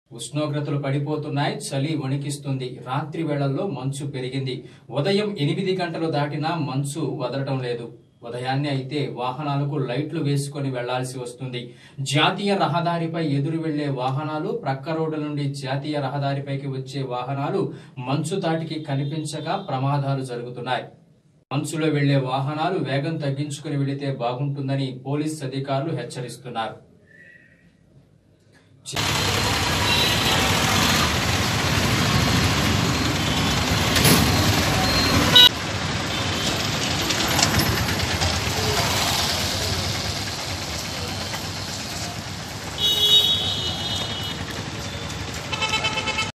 ఉష్ణోగ్రతలు పడిపోతున్నాయి. చలి వణికిస్తుంది. రాత్రి వేళల్లో మంచు పెరిగింది. ఉదయం 8 గంటలు దాటినా మంచు వదలటం లేదు. ఉదయాన్నే అయితే వాహనాలకు లైట్లు వేసుకొని వెళ్లాల్సి వస్తుంది. జాతీయ రహదారిపై ఎదురు వెళ్లే వాహనాలు, ప్రక్క రోడ్డు నుండి జాతీయ రహదారిపైకి వచ్చే వాహనాలు మంచు తాటికి కనిపించక ప్రమాదాలు జరుగుతున్నాయి. మంచులో వెళ్లే వాహనాలు వేగం తగ్గించుకుని వెళితే బాగుంటుందని పోలీస్ అధికారులు హెచ్చరిస్తున్నారు.